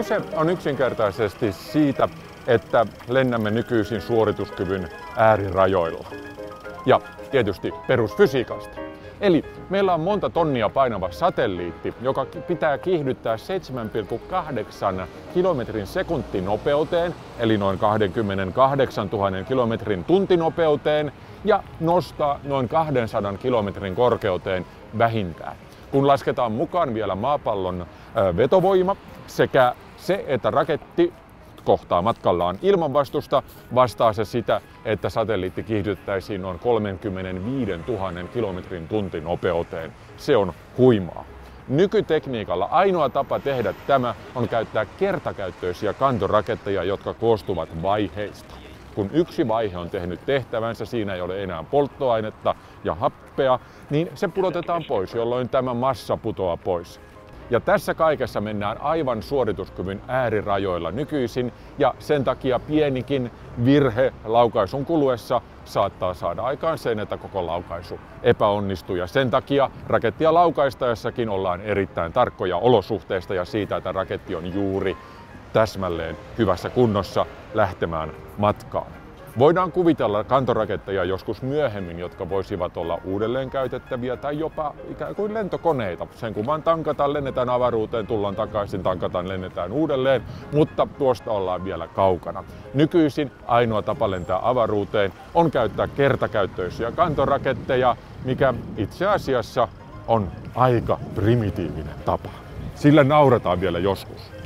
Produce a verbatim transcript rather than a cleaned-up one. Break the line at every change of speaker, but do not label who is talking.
Kyse on yksinkertaisesti siitä, että lennämme nykyisin suorituskyvyn äärirajoilla. Ja tietysti perusfysiikasta. Eli meillä on monta tonnia painava satelliitti, joka pitää kiihdyttää seitsemän pilkku kahdeksan kilometrin sekuntinopeuteen, eli noin kaksikymmentäkahdeksantuhatta kilometrin tuntinopeuteen, ja nostaa noin kahdensadan kilometrin korkeuteen vähintään. Kun lasketaan mukaan vielä maapallon vetovoima sekä se, että raketti kohtaa matkallaan ilmanvastusta, vastaa se sitä, että satelliitti kiihdyttäisiin noin kolmekymmentäviisituhatta kilometrin tuntinopeuteen. Se on huimaa. Nykytekniikalla ainoa tapa tehdä tämä on käyttää kertakäyttöisiä kantoraketteja, jotka koostuvat vaiheista. Kun yksi vaihe on tehnyt tehtävänsä, siinä ei ole enää polttoainetta ja happea, niin se pudotetaan pois, jolloin tämä massa putoaa pois. Ja tässä kaikessa mennään aivan suorituskyvyn äärirajoilla nykyisin, ja sen takia pienikin virhe laukaisun kuluessa saattaa saada aikaan sen, että koko laukaisu epäonnistuu. Ja sen takia rakettia laukaistaessakin ollaan erittäin tarkkoja olosuhteista ja siitä, että raketti on juuri täsmälleen hyvässä kunnossa lähtemään matkaan. Voidaan kuvitella kantoraketteja joskus myöhemmin, jotka voisivat olla uudelleen käytettäviä tai jopa ikään kuin lentokoneita. Sen kun vaan tankataan, lennetään avaruuteen, tullaan takaisin, tankataan, lennetään uudelleen, mutta tuosta ollaan vielä kaukana. Nykyisin ainoa tapa lentää avaruuteen on käyttää kertakäyttöisiä kantoraketteja, mikä itse asiassa on aika primitiivinen tapa. Sillä naurataan vielä joskus.